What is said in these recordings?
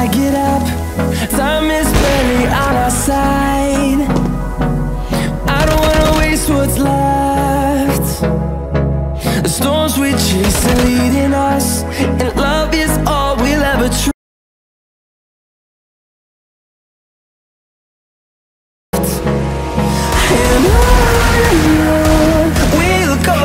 I get up, time is barely on our side. I don't wanna waste what's left. The storms we chase are leading us, and love is all we'll ever trust. And on we'll go,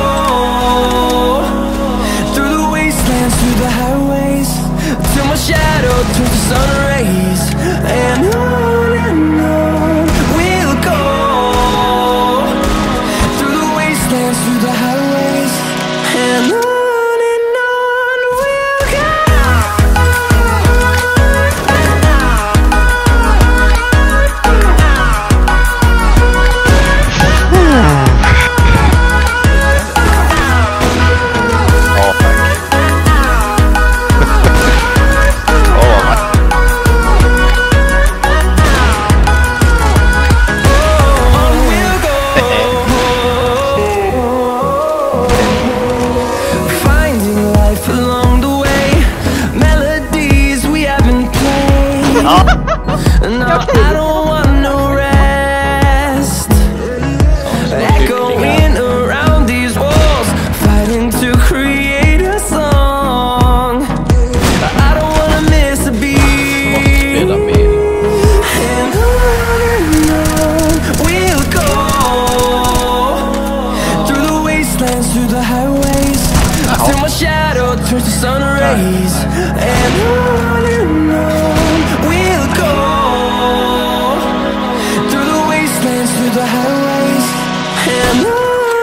through the wastelands, through the highways, till my shadow turns to sun rays. And on we'll go, through the wastelands, through the highways, and on we'll go. No, I don't want no rest. Echoing around these walls, fighting to create a song. I don't wanna miss a beat. And on we'll go, through the wastelands, through the highways, till my shadow turns to sun rays. And on we'll go, through the wastelands, through the highways, and on we'll go.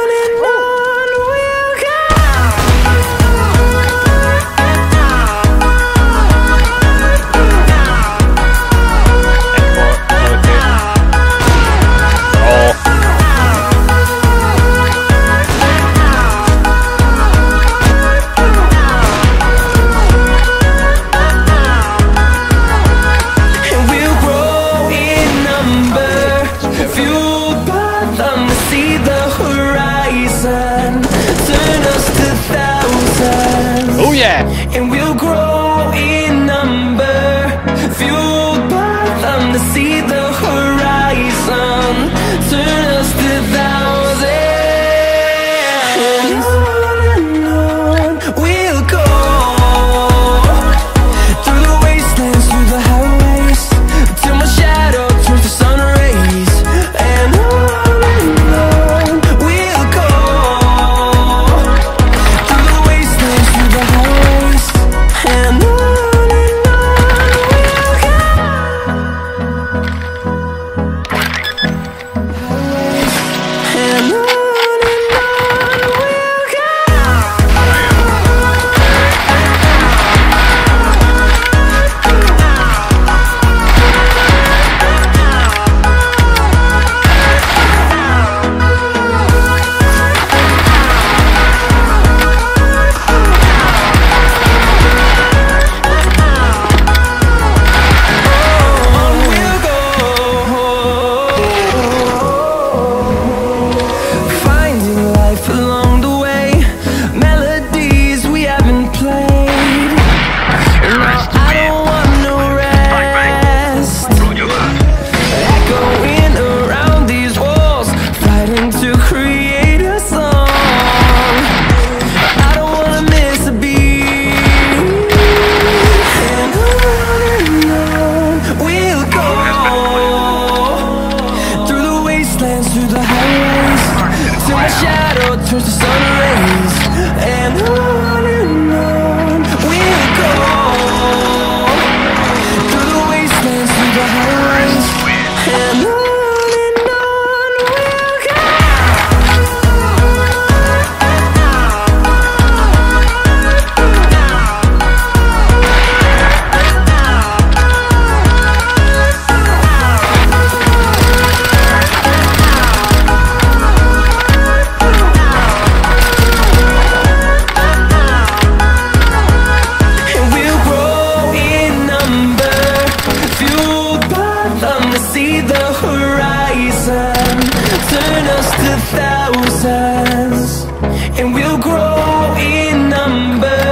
And we'll grow in number, fueled by them to see the horizon, turn us to thousands. And on we'll go, through the wastelands, through the highways, till my shadow turns to sun rays. And on we'll go, through the wastelands, through the highways, and on we'll go. And on we'll go. Through the highways, till my shadow turns to sun rays. And on we'll go, through the wastelands, through the highways, and on we'll go. See the horizon, turn us to thousands, and we'll grow in number.